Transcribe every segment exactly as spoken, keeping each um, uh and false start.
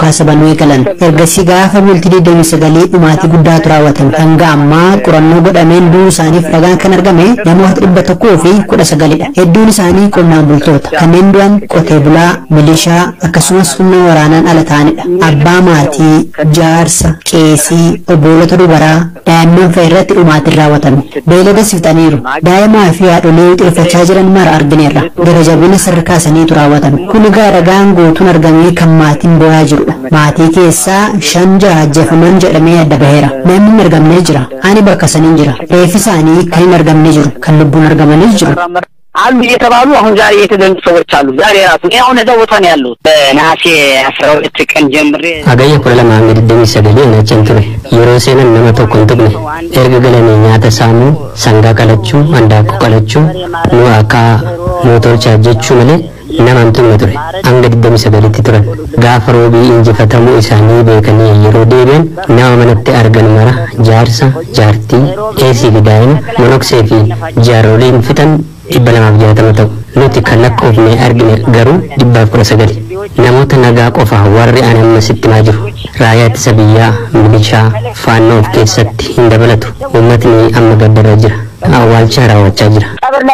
dhukaasa eegalan. Ergasii gaafa bultii digdamii sagalii dhumaatii guddaa raawwatan. Hanga ammaa qorannoo godhameen du'uu isaaniif ragaan kan argame namoota dhibba tokkoo fi kudha sagalidha. Hedduun isaanii qonnaan bultoota. Kanneen du'an qotee bulaa, milishaa akkasumas humna waraanaan ala ta'anidha. Abbaa maatii, jaarsa, qeesii, obbolota dubaraa, daa'imman fa'a irratti dhumaatiin raawwatame. Beeylada fixaniiru. Daa'imaa fi haadholee xirfachaa jiran mara argineerra. Gara jabina sadarkaa saniitu raawwatame. Kun egaa ragaan guutuun argamee kan maatiin boo'aa jirudha. Maatii keessaa shan jaha ajjeefaman jedhamee adda baheera. Namni hin argamnee jira. Ani bakka saniin jira. Reeffi isaanii kan hin argamne jiru. Kan lubbuun argamanis jiru. አሉ እየተባሉ አሁን ዛሬ የተገኙ ሰዎች አሉ። ዛሬ ራሱ እኔ አሁን እዛው ቦታ ነው ያለሁት። በነሐሴ አስራ ሁለት ቀን ጀምሬ አገየ ቁለማ እንግዲህ ደሚሰገለ ነጨንቱሬ የሮሴንን ነመቶ ኮንቱብኔ ኤርገ ገለኔ ኛተ ሳሙ ሰንጋ ቀለቹ አንዳቁ ቀለቹ ኑአካ ሞቶች አጀቹ መለ ነማንቱ መቱሬ አንገዲ ደሚሰገለቲ ቱረ ጋፈሮቢ እንጅፈተሙ ኢሳኒ በከኒ የሮ ዴቤን ነማመነተ አርገን መራ ጃርሳ ጃርቲ ኤሲ ቢዳይን ሞኖክሴፊ ጃሮሊን ፍተን ibalamaaf jaatama ta'u nuti kan lakkoofne argine garuu dhibbaaf kudha sagali namoota nagaa qofa warri ani amma sitti maa jiru raayyaa ittisa biyyaa milishaa faannoo of keessatti hin dabalatu uummatni amma gaddarra jira awwaalcha raawwachaa jira.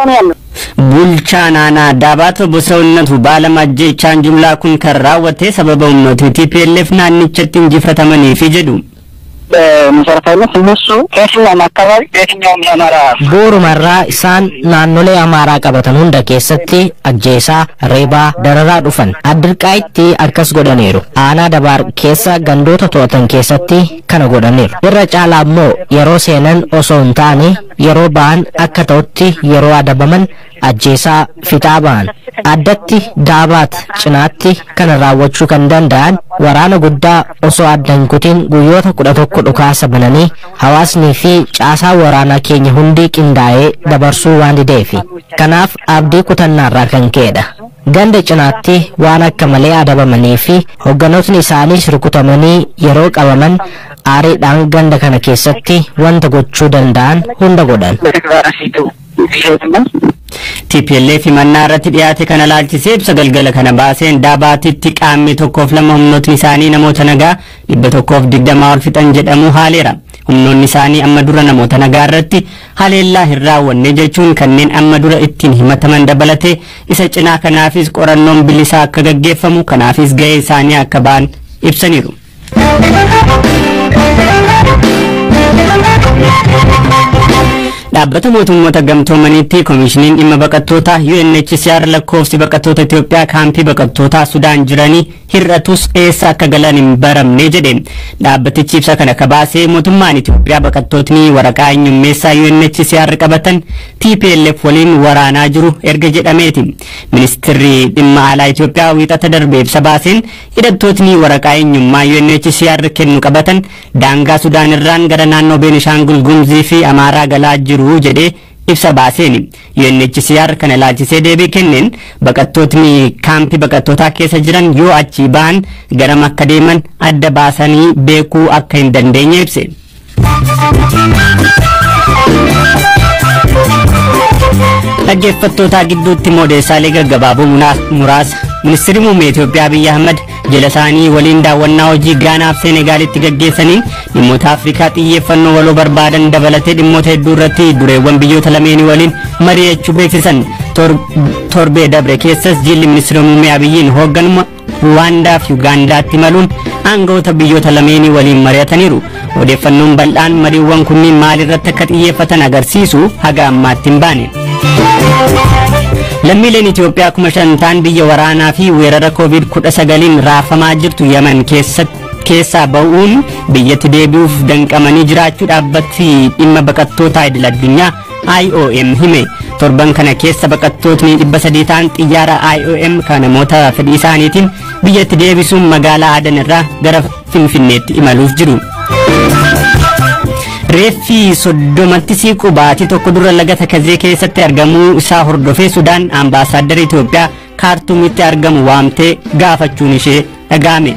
bulchaa naannoo Daabaatoo Bosawunnatu baalamajjechaan jumlaa kun kan raawwate sababa humnoota T P L F naannichatti injifatamaniif jedhu. መሰረታዊነት እነሱ ከየትኛውም አካባቢ ከየትኛውም የአማራ ቦሩመራ ኢሳን ናኖሌ አማራ ቀበተን ሁንደ ኬሰቲ አጄሳ ሬባ ደረራ ዱፈን አድርቃይቲ አርከስ ጎደኔሩ አና ደባር ኬሳ ገንዶተ ቶተን ኬሰቲ ከነ ጎደኔሩ ይረ ጫላሞ የሮ ሴነን ኦሶንታኒ የሮ ባን አከተውቲ የሮ አደበመን አጄሳ ፊታባን አደtti daabaat cinaatti kana raawwachuu kan danda'an waraana guddaa osoo addan kutiin guyyoota kudha tokko dhukaasa bananii hawaasnii fi caasaa waraanaa keenya hundi qindaa'ee dabarsuu waan dideefi kanaaf abdii kutannaarraa kan ka'edha. Ganda cinaatti waan akka malee adabamanii fi hogganootni isaaniis rukutamanii yeroo qabaman aariidhaan ganda kana keessatti wanta gochuu danda'an hunda godhan. T P L F mannaarratti dhiyaate kana laalchisee ibsa galgala kana baaseen Daabaatitti qaamni tokkoof lama humnootni isaanii namoota nagaa dhibba tokkoof digdamaa ol fixan jedhamu haaleera. Humnoonni isaanii amma dura namoota nagaa irratti haleellaa hin raawwanne jechuun kanneen amma dura ittiin himataman dabalate isa cinaa kanaafis qorannoon bilisaa akka gaggeeffamu kanaafis gahee isaanii akka ba'an ibsaniiru. Dhaabbata mootummoota gamtoomaniitti koomishiniin dhimma baqattootaa U N H C R lakkoofsi baqattoota Itoophiyaa kaampii baqattootaa Sudaan jiranii hir'atus eessa akka galan hin baramne jedhe. Dhaabbatichi ibsa kana kabaasee mootummaan Itoophiyaa baqattootni waraqaa eenyummeessaa U N H C R qabatan T P L F waliin waraanaa jiru erga jedhameeti. Ministeerri dhimma alaa Itoophiyaa wiixata darbe ibsa baaseen hidhattootni waraqaa eenyummaa U N H C R kennu qabatan daangaa Sudaan irraan gara naannoo Beenishaangul Gumzii fi Amaaraa galaa jiru jedhe ibsa baaseen. U N H C R kana laalchisee deebii kenneen baqattootni kaampii baqattootaa keessa jiran yoo achi ba'an garam akka deeman adda baasanii beekuu akka hin dandeenye ibse. Dhaggeeffattoota gidduutti moodeessaalee gaggabaaboo muraasa Ministeerri muummee Itoophiyaa Abiy Ahmed jala isaanii waliin daawwannaa hojii Gaanaaf Senegaalitti gaggeessaniin dhimmoota Afrikaa xiyyeeffannoo waloo barbaadan dabalatee dhimmoota hedduu irratti dureewwan biyyoota lameenii waliin mari'achuu beeksisan. Torbee dabre keessas jilli ministeera muummee Abiyyiin hoogganama Ruwaandaa fi Ugaandaatti maluun aangawoota biyyoota lameenii waliin mari'ataniiru. Odeeffannoon bal'aan mariiwwan kunniin maalirratti akka xiyyeeffatan agarsiisu haga ammaatti hin baane. Lammiileen Itoophiyaa kuma shantaan biyya waraanaa fi weerara COVID kudha sagaliin raafamaa jirtu Yemen keessaa ba'uun biyyatti deebi'uuf danqamanii jiraachuu dhaabbati dhimma baqattootaa idil addunyaa I O M hime. Torban kana keessa baqattootni dhibba sadii ta'an xiyyaara I O M kan namoota fedhii isaaniitiin biyyatti deebisuun magaalaa Adan irraa gara Finfinneetti imaluuf jiru. Reeffi soddomatti siqu baatii tokko dura laga Takazee keessatti argamuu isaa hordofee Sudaan ambaasaaddara Itoophiyaa Kaartuumitti argamu waamtee gaafachuun ishee dhaga'ame.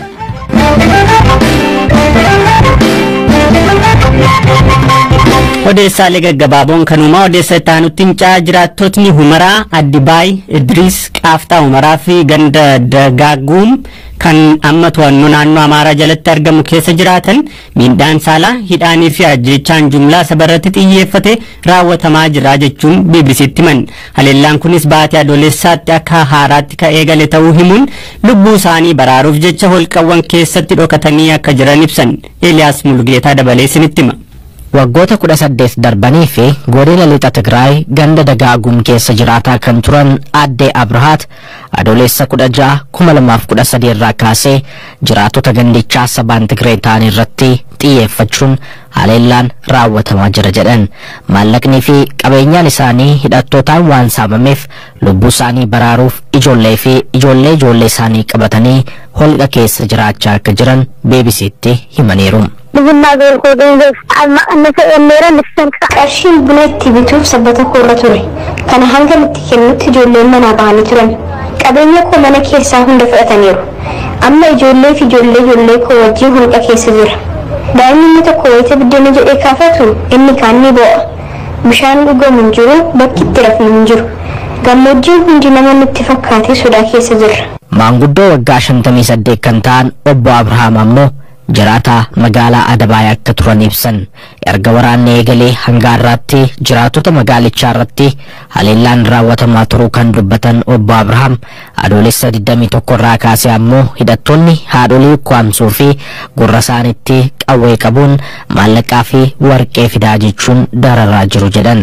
odeessaalee gaggabaaboon kanuma odeessa taanutti caa jiraattotni Humaraa, Addibaay, Idris, Qaaftaa Humaraa fi ganda Dagaaguum kan amma to'annoo naannoo Amaaraa jalatti argamu keessa jiraatan miidhaan saalaa hidhaanii fi ajjeechaan jumlaa sabarratti xiyyeeffate raawwatamaa jira jechuun B B C'tti himan. Haleellaan kunis baatii adoolessaatti akka haaraatti ka eegale ta'uu himuun lubbuu isaanii baraaruuf jecha holqawwan keessatti dhokatanii akka jiran ibsan. Eliyaas Mulgeetaa dabalee isinitti hima. waggoota kudha saddeet darbanii fi godina lixa Tigraay ganda Dagaaguum keessa jiraataa kan turan Aadde Abrahaat adoolessa kudha ja'a kuma lamaaf kudha sadii irraa kaasee jiraatota gandichaa sabaan Tigraay ta'an irratti xiyyeeffachuun haleellaan raawwatamaa jira jedhan. Maallaqnii fi qabeenyaan isaanii hidhattootaan waan saamameef lubbuu isaanii baraaruuf ijoollee fi ijoollee ijoollee isaanii qabatanii holqa keessa jiraachaa akka jiran B B C'tti himaniiru. بالنسبة للكودين مثلا الميرا نفسهم كأشين بنات بيتوب سبته كورة توري كان هنگل تكلم تجولي من أباني ترن كابين يكون من كيساهم دفعة تنيرو أما يجولي في جولي جولي كوجيهم كيس زر دائما متكويت بدنا جو إكافتو إني كان نبوا مشان لقوا من جرو بكي ترف من جرو قموجين من جنما نتفكاتي سودا كيس زر maanguddoo waggaa shantamii saddeet kan ta'an obbo Abrahaam ammoo jiraata magaalaa Adabaay akka turan ibsan. Erga waraanni eegalee hanga har'aatti jiraatota magaalichaa irratti haleellaan raawwatamaa turuu kan dubbatan obbo Abrahaam adoolessa digdamii tokko irraa kaasee ammoo hidhattoonni haadholii ukkaamsuu fi gurra isaanitti qawwee qabuun maallaqaa fi warqee fidaa jechuun dararaa jiru jedhan.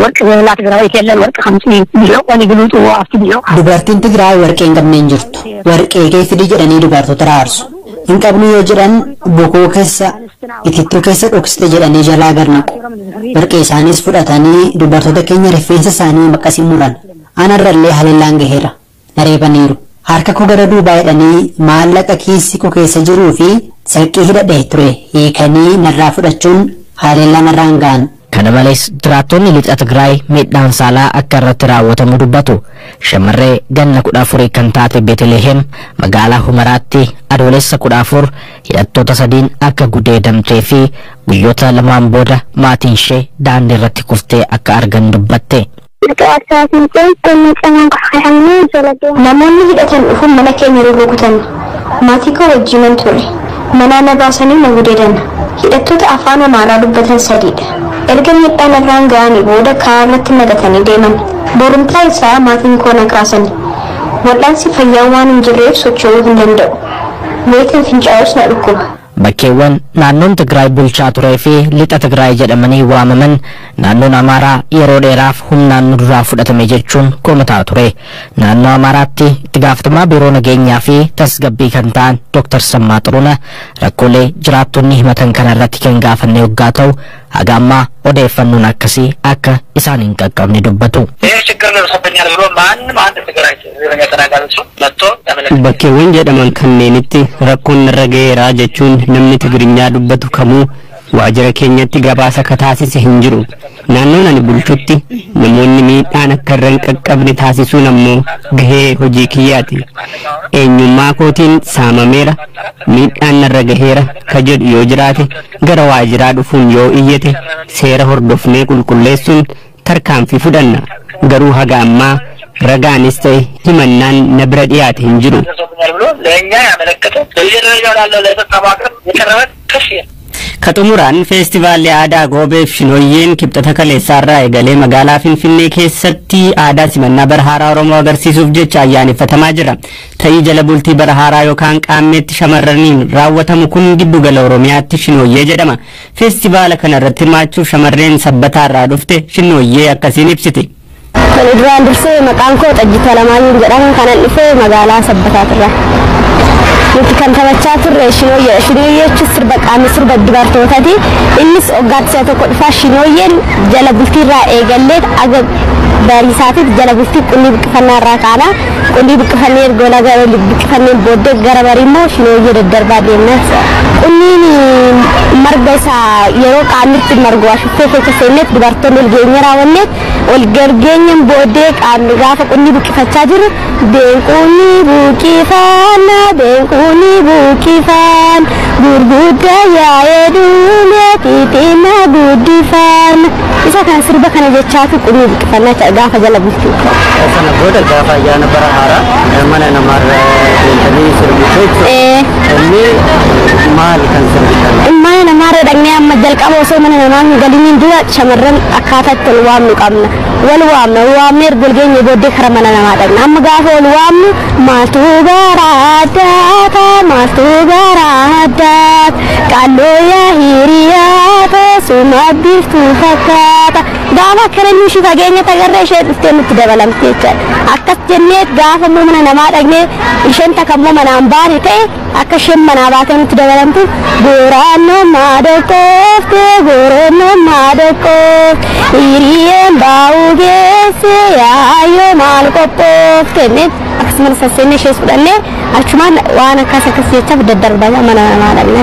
Dubartiin Tigraay warqee hin qabne hin jirtu. Warqee kee fidi jedhanii dubartoota raarsu. Hin qabnu yoo jedhan bokoo keessa itittuu keessa dhoksite jedhanii jalaa garnaqu. Warqee isaanis fudhatanii dubartoota keenya rifeensa isaanii maqasii muran. Anarrallee haleellaan gaheera. Nareebaniiru. Harka koo gara duubaa jedhanii maallaqa kiisii koo keessa jiruu fi salqii hidhadhee ture hiikanii narraa fudhachuun haleellaan narraan ga'an. Kana malees jiraattonni lixa Tigraay miidhaan saalaa akka irratti raawwatamu dubbatu. Shamarree ganna kudha afurii kan taate Beetlehem magaalaa Humaraatti adoolessa kudha afur hidhattoota sadiin akka gudeedamtee fi guyyoota lamaan booda maatiin ishee daandii irratti kuftee akka argan dubbatte. namoonni hidhatan dhufuun mana keenya rukutan maatii koo wajjinan ture mana na baasanii na gudeedan hidhattoota afaan Amaaraa dubbatan sadiidha. Erga miidhaan irraan ga'anii booda kaarratti nagatanii deeman. Borumtaa isaa maatiin koo na kaasani. Wal'aansi fayyaa waan hin jirreef socho'uu hin danda'u. Weetiin fincaa'us na dhukkuba. Bakkeewwan naannoon Tigraay bulchaa turee fi lixa Tigraay jedhamanii waamaman naannoon Amaaraa yeroo dheeraaf humnaan duraa fudhatame jechuun komataa ture. Naannoo Amaaraatti itti gaafatamaa biiroo nageenyaa fi tasgabbii kan ta'an Dr. Sammaa Xuruunaa rakkoolee jiraattonni himatan kanarratti kan gaafanne waggaa ta'u haga ammaa odeeffannoon akkasii akka isaan hin qaqqabne dubbatu. Bakkeewwan jedhaman kanneenitti rakkoon irra ga'eeraa jechuun namni Tigiriinyaa dubbatu kamuu waajjira keenyatti gabaasa akka taasise hin jiru. Naannoon ani bulchutti namoonni miidhaan akka irra hin qaqqabne taasisuun ammoo gahee hojii kiyyaati. Eenyummaa kootiin saamameera miidhaan narra gaheera ka jedhu yoo jiraate gara waajjiraa dhufuun yoo iyyate seera hordofnee qulqulleessuun tarkaanfii fudhanna. Garuu haga ammaa ragaanis ta'e himannaan na bira dhiyaate hin jiru. Kaxumuraan feestivaalli aadaa Goobeef Shinooyyeen kibxata kaleessaarraa eegalee magaalaa Finfinnee keessatti aadaa simannaa bara haaraa Oromoo agarsiisuuf jecha ayyaaneffatamaa jira. Ta'ii jala bultii bara haaraa yookaan qaammeetti shamarraniin raawwatamu kun giddugala Oromiyaatti Shinooyyee jedhama. Feestivaala kana irratti hirmaachuuf shamarreen sabbataarraa dhufte Shinooyyee akkasiin ibsiti. Duraan dursee maqaan koo Xajjita Lamaayyuu jedhama kanan dhufee magaalaa Sabbataatirraa. Nuti kan taphachaa turre Shinooyyee. Shinooyyee jechuun sirba qaamni sirba dubartootaati. Innis waggaatti tokko dhufaa Shinooyyeen jala bultiirraa eegallee aga bariisaatiif jala bultii qullii biqilfannaa irraa kaana. Qullii biqilfannee erga laga biqilfannee booddee gara barii immoo Shinooyyee daddarbaa deemna. Qulliin marga isaa yeroo qaamnitti margu ashuffee keessa seenneet dubartoonni ilgeenye raawwanneet ol gargeenyaan booddee qaamni gaafa qonni buqqifachaa jiru beenquunni buqqifaan beenquunni buqqifaan gurguddaa yaa'ee duume xixiina guddifaan isa kan sirba kana jechaatu qonni buqqifannaa gaafa jala bulchu. Sana booda gaafa ayyaana bara haaraa mana namarra deemtanii sirbitu jechuudha. Inni maal kan sirbitan? Mana namarra dhaqnee amma jalqaba osoo mana namaa hin galiniin dura shamarran akkaataa itti wal waamnu qabna. Wal waamna wal waamnee erga geenye booddee kara mana namaa dhaqna. Amma gaafa wal waamnu maaltu garaa addaata maaltu garaa addaata qalloo yaa hiriyaata suma biiftuu fakkaata. Gaafa akkana nuushi fageenya tagarra ishee dhuftee nutti dabalamte jechuudha. Akkas jennee gaafa immoo mana namaa dhaqnee isheen takka immoo manaan baane ta'e akka isheen manaa baatee nutti dabalamtu goraannoo maadoqoofte goraannoo maadoqoofte hiriyyeen baa'uu geesse yaayyoo maal qophoofte akkasuma sasseennee ishees fudhannee achumaan waan akkas akkas jechaaf daddarbaa mana namaa dhaqnee.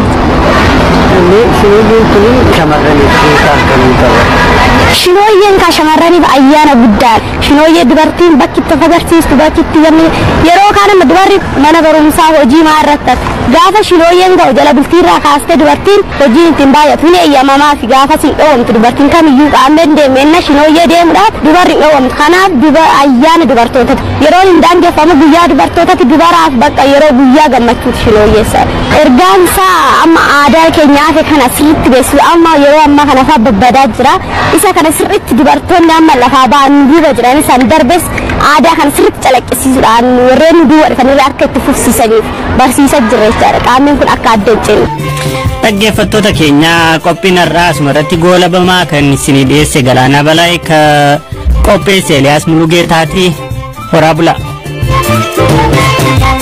Shinoyyen kun shamarraniif hiikaa akkamii qaba? Shinoyyen ka shamarraniif ayyaana guddaa. Shinoyyee dubartiin bakki itti of agarsiistu bakki itti yeroo kaan amma dubarri mana barumsaa hojii maa irratti gaafa shinoyyen ga'u jala bultiirraa kaastee dubartiin hojiin ittiin baay'atu ni eeyyamamaa fi gaafa sin dhoowwamtu dubartiin kamiyyuu qaameen deemeenna shinoyyee deemuudhaaf dubarri hin dhoowwamtu. Kanaaf ayyaana dubartootati yeroo hin daangeffamu guyyaa dubartootati dubaraaf bakka yeroo guyyaa gammachuuti shinoyyeessa. Ergaan isaa amma aadaa keenyaa fi kana sirriitti beeksisa amma yeroo amma kana fa'aa babbadaa jira. Isa kana sirriitti dubartoonni amma lafaa ba'an duuba jiran isaan darbes aadaa kana sirriitti calaqqisiisuudhaan warreen duuba dhufanii akka itti fufsiisaniif barsiisaa jirra jechaadha. Qaamni kun akka adda hin cinne. Dhaggeeffattoota keenya qophiin har'aa asumarratti goolabamaa kan isinii dhiyeesse Galaanaa Balaayee ka qopheesse Eliyaas Mulugeetaati horaa bula.